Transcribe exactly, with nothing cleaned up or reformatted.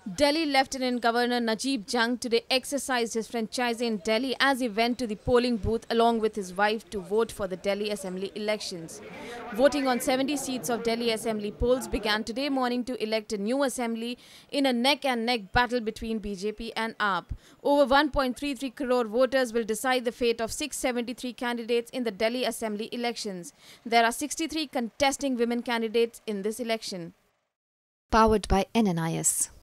Delhi Lieutenant Governor Najeeb Jung today exercised his franchise in Delhi as he went to the polling booth along with his wife to vote for the Delhi Assembly elections. Voting on seventy seats of Delhi Assembly polls began today morning to elect a new assembly in a neck-and-neck battle between B J P and A P. Over one point three three crore voters will decide the fate of six hundred seventy-three candidates in the Delhi Assembly elections. There are sixty-three contesting women candidates in this election. Powered by N N I S.